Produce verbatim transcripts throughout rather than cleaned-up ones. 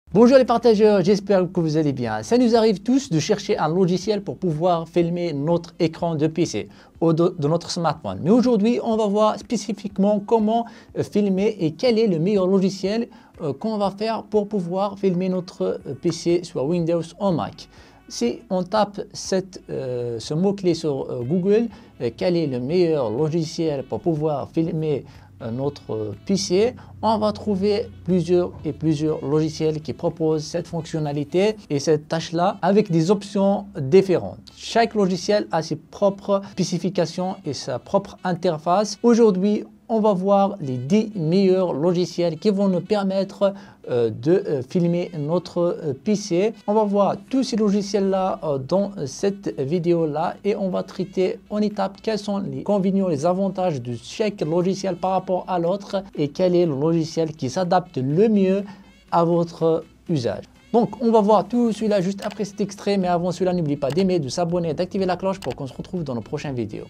Bonjour les partageurs, j'espère que vous allez bien. Ça nous arrive tous de chercher un logiciel pour pouvoir filmer notre écran de P C ou de, de notre smartphone. Mais aujourd'hui, on va voir spécifiquement comment euh, filmer et quel est le meilleur logiciel euh, qu'on va faire pour pouvoir filmer notre euh, P C, soit Windows ou Mac. Si on tape cette, euh, ce mot-clé sur euh, Google, euh, quel est le meilleur logiciel pour pouvoir filmer notre P C, on va trouver plusieurs et plusieurs logiciels qui proposent cette fonctionnalité et cette tâche-là avec des options différentes. Chaque logiciel a ses propres spécifications et sa propre interface. Aujourd'hui, on va voir les dix meilleurs logiciels qui vont nous permettre euh, de euh, filmer notre euh, P C. On va voir tous ces logiciels-là euh, dans cette vidéo-là et on va traiter en étapes quels sont les inconvénients, les avantages de chaque logiciel par rapport à l'autre et quel est le logiciel qui s'adapte le mieux à votre usage. Donc, on va voir tout cela juste après cet extrait, mais avant cela, n'oubliez pas d'aimer, de s'abonner, d'activer la cloche pour qu'on se retrouve dans nos prochaines vidéos.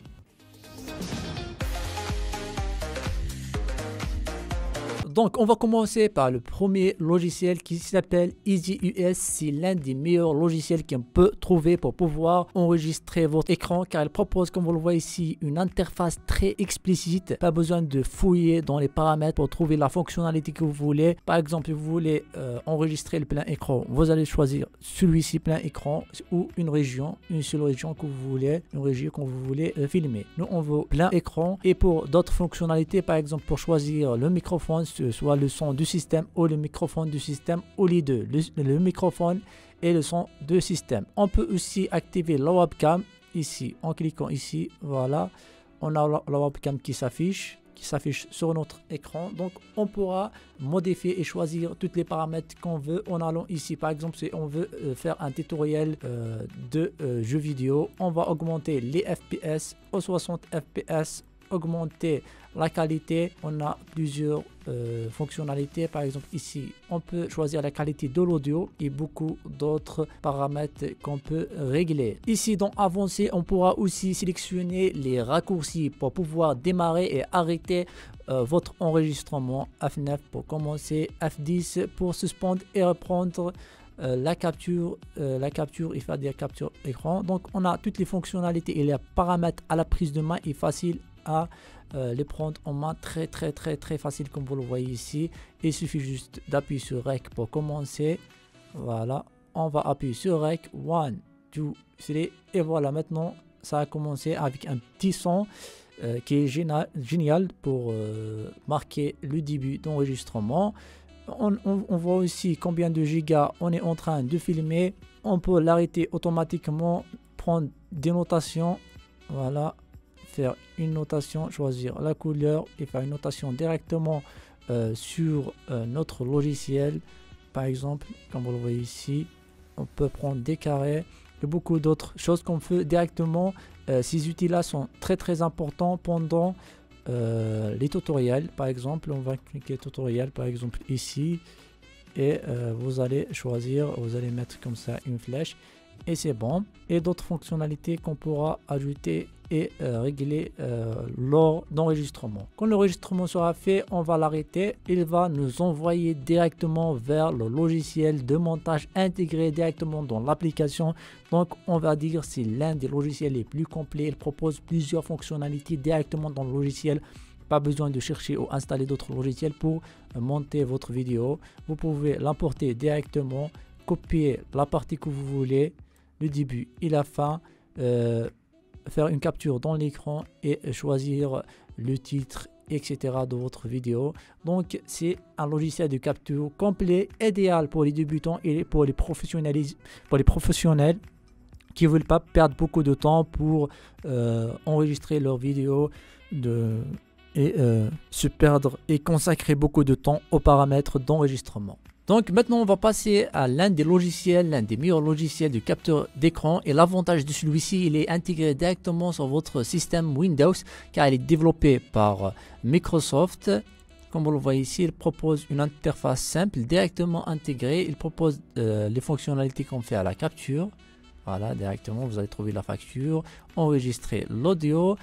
Donc, on va commencer par le premier logiciel qui s'appelle EasyUS. C'est l'un des meilleurs logiciels qu'on peut trouver pour pouvoir enregistrer votre écran car il propose, comme vous le voyez ici, une interface très explicite. Pas besoin de fouiller dans les paramètres pour trouver la fonctionnalité que vous voulez. Par exemple, vous voulez euh, enregistrer le plein écran. Vous allez choisir celui-ci plein écran ou une région, une seule région que vous voulez, une région que vous voulez euh, filmer. Nous, on veut plein écran et pour d'autres fonctionnalités, par exemple, pour choisir le microphone, soit le son du système ou le microphone du système ou les deux, le, le microphone et le son du système. On peut aussi activer la webcam ici en cliquant ici. Voilà, on a la, la webcam qui s'affiche qui s'affiche sur notre écran. Donc on pourra modifier et choisir tous les paramètres qu'on veut en allant ici. Par exemple, si on veut euh, faire un tutoriel euh, de euh, jeux vidéo, on va augmenter les F P S aux soixante F P S, augmenter la qualité. On a plusieurs euh, fonctionnalités. Par exemple ici on peut choisir la qualité de l'audio et beaucoup d'autres paramètres qu'on peut régler. Ici dans avancé, on pourra aussi sélectionner les raccourcis pour pouvoir démarrer et arrêter euh, votre enregistrement. F neuf pour commencer, F dix pour suspendre et reprendre Euh, la capture, euh, la capture et faire des captures écran. Donc on a toutes les fonctionnalités et les paramètres à la prise de main et facile à euh, les prendre en main, très très très très facile comme vous le voyez ici. Il suffit juste d'appuyer sur Rec pour commencer. Voilà, on va appuyer sur Rec, one, two, three et voilà, maintenant ça a commencé avec un petit son euh, qui est génial, génial pour euh, marquer le début d'enregistrement. On, on, on voit aussi combien de gigas on est en train de filmer. On peut l'arrêter automatiquement, prendre des notations, voilà, faire une notation, choisir la couleur et faire une notation directement euh, sur euh, notre logiciel. Par exemple, comme vous le voyez ici, on peut prendre des carrés et beaucoup d'autres choses qu'on fait directement. Euh, ces outils-là sont très très importants pendant Euh, les tutoriels. Par exemple, on va cliquer tutoriel par exemple ici et euh, vous allez choisir, vous allez mettre comme ça une flèche et c'est bon. Et d'autres fonctionnalités qu'on pourra ajouter et euh, régler euh, lors d'enregistrement. Quand l'enregistrement sera fait, on va l'arrêter. Il va nous envoyer directement vers le logiciel de montage intégré directement dans l'application. Donc on va dire c'est l'un des logiciels les plus complets. Il propose plusieurs fonctionnalités directement dans le logiciel. Pas besoin de chercher ou installer d'autres logiciels pour monter votre vidéo. Vous pouvez l'importer directement, copier la partie que vous voulez, le début et la fin, euh, faire une capture dans l'écran et choisir le titre, et cetera de votre vidéo. Donc c'est un logiciel de capture complet, idéal pour les débutants et pour les professionnels, pour les professionnels qui ne veulent pas perdre beaucoup de temps pour euh, enregistrer leurs vidéos de, et euh, se perdre et consacrer beaucoup de temps aux paramètres d'enregistrement. Donc maintenant on va passer à l'un des logiciels, l'un des meilleurs logiciels de capteur d'écran, et l'avantage de celui-ci, il est intégré directement sur votre système Windows car il est développé par Microsoft. Comme vous le voyez ici, il propose une interface simple directement intégrée. Il propose euh, les fonctionnalités qu'on fait à la capture. Voilà, directement vous allez trouver la facture, enregistrer l'audio.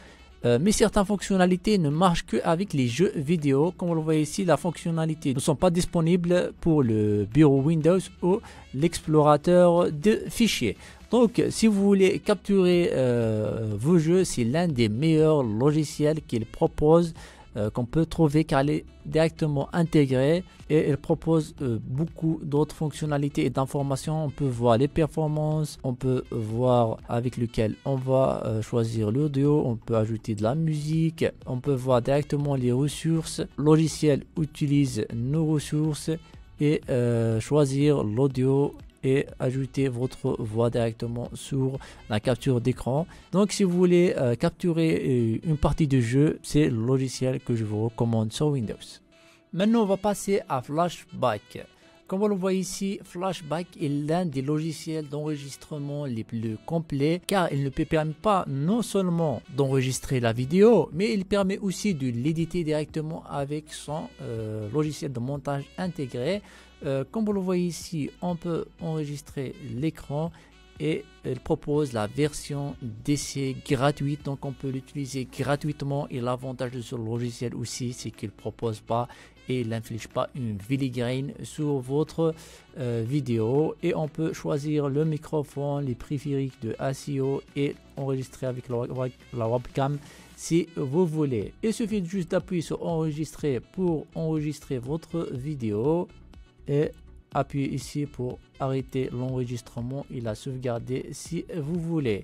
Euh, mais certaines fonctionnalités ne marchent qu'avec les jeux vidéo. Comme vous le voyez ici, la fonctionnalité ne sont pas disponibles pour le bureau Windows ou l'explorateur de fichiers. Donc, si vous voulez capturer euh, vos jeux, c'est l'un des meilleurs logiciels qu'il propose, euh, qu'on peut trouver car il est directement intégré et il propose euh, beaucoup d'autres fonctionnalités et d'informations. On peut voir les performances, on peut voir avec lequel on va euh, choisir l'audio, on peut ajouter de la musique, on peut voir directement les ressources. Le logiciel utilise nos ressources et euh, choisir l'audio et ajouter votre voix directement sur la capture d'écran. Donc si vous voulez euh, capturer euh, une partie de jeu, c'est le logiciel que je vous recommande sur Windows. Maintenant on va passer à Flashback. Comme vous le voyez ici, Flashback est l'un des logiciels d'enregistrement les plus complets car il ne permet pas non seulement d'enregistrer la vidéo, mais il permet aussi de l'éditer directement avec son euh, logiciel de montage intégré. Euh, comme vous le voyez ici, on peut enregistrer l'écran et il propose la version d'essai gratuite, donc on peut l'utiliser gratuitement. Et l'avantage de ce logiciel aussi, c'est qu'il ne propose pas et il n'inflige pas une filigrane sur votre euh, vidéo. Et on peut choisir le microphone, les périphériques de S E O et enregistrer avec la, la webcam si vous voulez. Il suffit juste d'appuyer sur enregistrer pour enregistrer votre vidéo et appuyez ici pour arrêter l'enregistrement et la sauvegarder si vous voulez.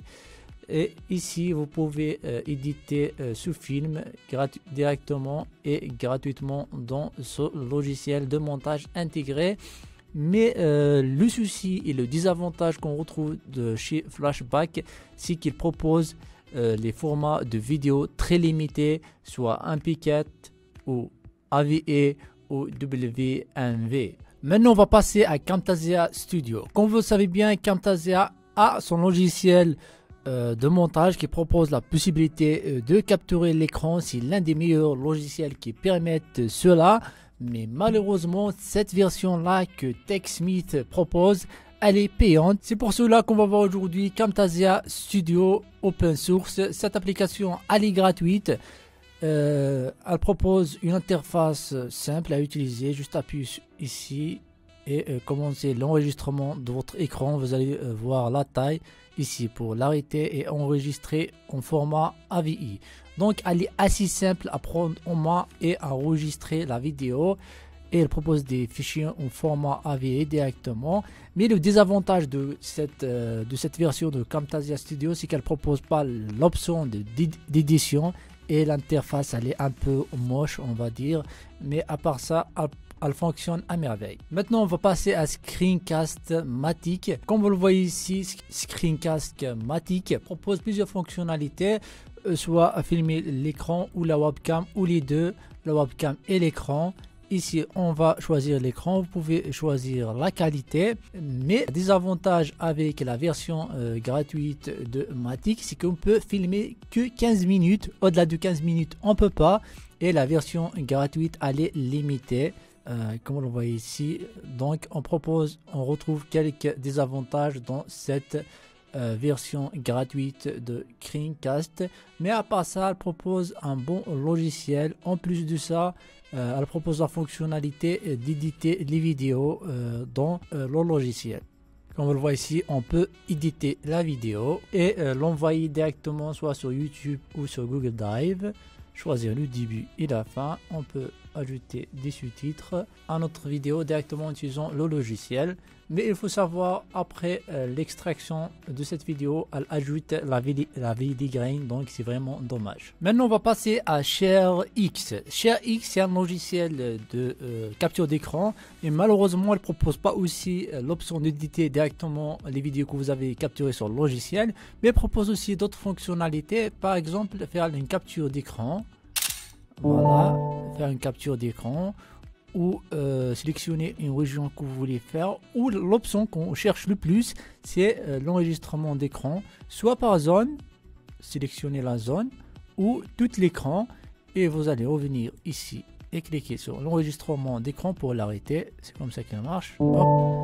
Et ici vous pouvez euh, éditer euh, ce film directement et gratuitement dans ce logiciel de montage intégré. Mais euh, le souci et le désavantage qu'on retrouve de chez Flashback, c'est qu'il propose euh, les formats de vidéo très limités, soit un P quatre ou A V E ou W M V. Maintenant, on va passer à Camtasia Studio. Comme vous le savez bien, Camtasia a son logiciel euh, de montage qui propose la possibilité euh, de capturer l'écran. C'est l'un des meilleurs logiciels qui permettent cela. Mais malheureusement, cette version-là que TechSmith propose, elle est payante. C'est pour cela qu'on va voir aujourd'hui Camtasia Studio Open Source. Cette application, elle est gratuite. Euh, elle propose une interface simple à utiliser. Juste appuyer ici et euh, commencer l'enregistrement de votre écran. Vous allez euh, voir la taille ici pour l'arrêter et enregistrer en format A V I. Donc elle est assez simple à prendre en main et à enregistrer la vidéo. Et elle propose des fichiers en format A V I directement. Mais le désavantage de cette, euh, de cette version de Camtasia Studio, c'est qu'elle ne propose pas l'option d'édition. Et l'interface elle est un peu moche on va dire, mais à part ça elle, elle fonctionne à merveille. Maintenant on va passer à Screencast-Matic. Comme vous le voyez ici, Screencast-Matic propose plusieurs fonctionnalités, soit à filmer l'écran ou la webcam ou les deux, la webcam et l'écran. Ici, on va choisir l'écran. Vous pouvez choisir la qualité. Mais des avantages avec la version euh, gratuite de Matic, c'est qu'on peut filmer que quinze minutes. Au-delà de quinze minutes, on ne peut pas. Et la version gratuite, elle est limitée. Euh, comme vous le voyez ici. Donc, on propose, on retrouve quelques désavantages dans cette Euh, version gratuite de Screencast, mais à part ça elle propose un bon logiciel. En plus de ça euh, elle propose la fonctionnalité d'éditer les vidéos euh, dans euh, le logiciel. Comme vous le voyez ici, on peut éditer la vidéo et euh, l'envoyer directement soit sur YouTube ou sur Google Drive. Choisir le début et la fin. On peut ajouter des sous-titres à notre vidéo directement en utilisant le logiciel. Mais il faut savoir, après euh, l'extraction de cette vidéo, elle ajoute la, la filigrane, donc c'est vraiment dommage. Maintenant, on va passer à ShareX. ShareX, c'est un logiciel de euh, capture d'écran, et malheureusement, elle ne propose pas aussi euh, l'option d'éditer directement les vidéos que vous avez capturées sur le logiciel, mais elle propose aussi d'autres fonctionnalités, par exemple, faire une capture d'écran. Voilà, faire une capture d'écran. Ou euh, sélectionner une région que vous voulez faire, ou l'option qu'on cherche le plus, c'est euh, l'enregistrement d'écran, soit par zone, sélectionner la zone, ou tout l'écran, et vous allez revenir ici et cliquer sur l'enregistrement d'écran pour l'arrêter. C'est comme ça qu'il marche. Hop.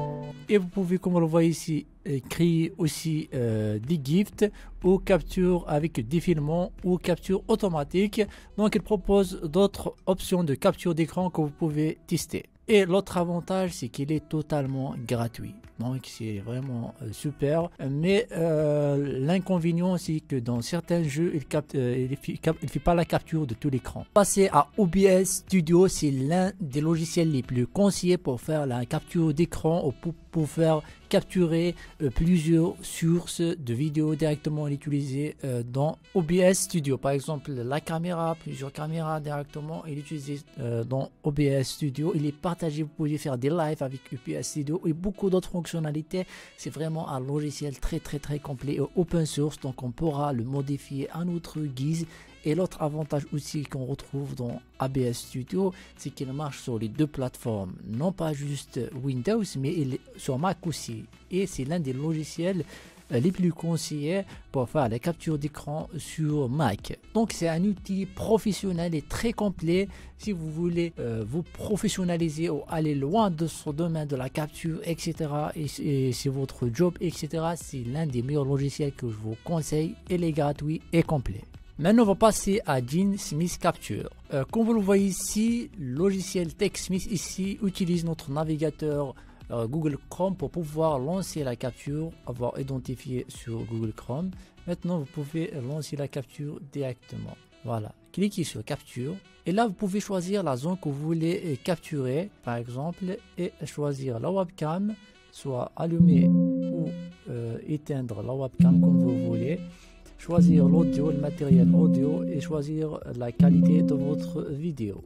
Et vous pouvez, comme on le voit ici, créer aussi euh, des gifs ou capture avec défilement ou capture automatique. Donc il propose d'autres options de capture d'écran que vous pouvez tester. Et l'autre avantage, c'est qu'il est totalement gratuit. Donc c'est vraiment euh, super. Mais euh, l'inconvénient, c'est que dans certains jeux, il capte, euh, il fait, cap, il fait pas la capture de tout l'écran. Passer à O B S Studio, c'est l'un des logiciels les plus conseillés pour faire la capture d'écran ou pour, pour faire capturer euh, plusieurs sources de vidéos directement utilisées euh, dans O B S Studio. Par exemple, la caméra, plusieurs caméras directement utilisées euh, dans O B S Studio. Il est partagé, vous pouvez faire des lives avec O B S Studio et beaucoup d'autres fonctionnalités. C'est vraiment un logiciel très très très complet et open source, donc on pourra le modifier à notre guise. Et l'autre avantage aussi qu'on retrouve dans O B S Studio, c'est qu'il marche sur les deux plateformes, non pas juste Windows, mais il est sur Mac aussi. Et c'est l'un des logiciels les plus conseillés pour faire la capture d'écran sur Mac. Donc c'est un outil professionnel et très complet si vous voulez euh, vous professionnaliser ou aller loin de ce domaine de la capture, et cetera. Et, et c'est votre job, et cetera. C'est l'un des meilleurs logiciels que je vous conseille. Il est gratuit et complet. Maintenant, on va passer à TechSmith Capture. Euh, comme vous le voyez ici, le logiciel TechSmith ici utilise notre navigateur euh, Google Chrome pour pouvoir lancer la capture, avoir identifié sur Google Chrome. Maintenant, vous pouvez lancer la capture directement. Voilà, cliquez sur Capture. Et là, vous pouvez choisir la zone que vous voulez capturer, par exemple, et choisir la webcam, soit allumer ou euh, éteindre la webcam comme vous voulez. Choisir l'audio, le matériel audio et choisir la qualité de votre vidéo.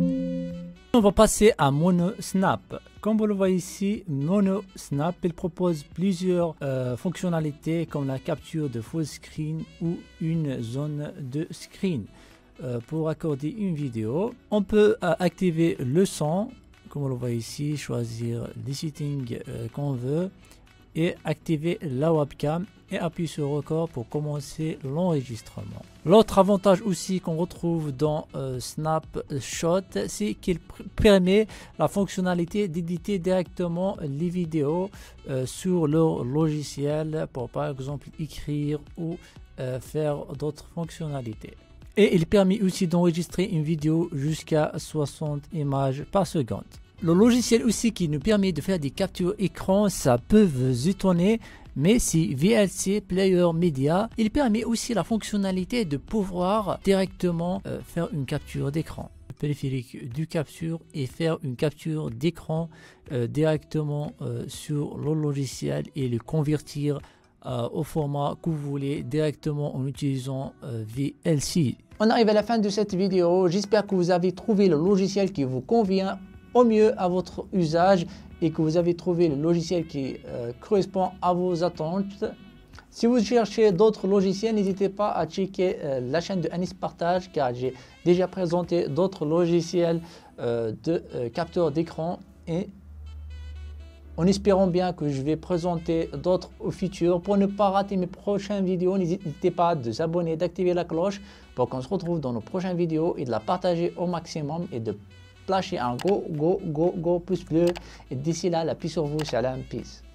On va passer à MonoSnap. Comme vous le voyez ici, MonoSnap, il propose plusieurs euh, fonctionnalités comme la capture de full screen ou une zone de screen. Euh, pour accorder une vidéo, on peut euh, activer le son, comme vous le voyez ici, choisir les settings euh, qu'on veut et activer la webcam et appuyer sur record pour commencer l'enregistrement. L'autre avantage aussi qu'on retrouve dans euh, Snapshot, c'est qu'il permet la fonctionnalité d'éditer directement les vidéos euh, sur leur logiciel pour par exemple écrire ou euh, faire d'autres fonctionnalités. Et il permet aussi d'enregistrer une vidéo jusqu'à soixante images par seconde. Le logiciel aussi qui nous permet de faire des captures écran, ça peut vous étonner, mais c'est V L C Player Media. Il permet aussi la fonctionnalité de pouvoir directement euh, faire une capture d'écran. Le périphérique du capture et faire une capture d'écran euh, directement euh, sur le logiciel et le convertir euh, au format que vous voulez directement en utilisant euh, V L C. On arrive à la fin de cette vidéo. J'espère que vous avez trouvé le logiciel qui vous convient au mieux à votre usage et que vous avez trouvé le logiciel qui euh, correspond à vos attentes. Si vous cherchez d'autres logiciels, n'hésitez pas à checker euh, la chaîne de Anis Partage car j'ai déjà présenté d'autres logiciels euh, de euh, capteur d'écran et en espérant bien que je vais présenter d'autres au futur. Pour ne pas rater mes prochaines vidéos, n'hésitez pas à vous abonner, d'activer la cloche pour qu'on se retrouve dans nos prochaines vidéos et de la partager au maximum et de lâcher un go, go, go, go pouce bleu. Et d'ici là, la paix sur vous. Salam, peace.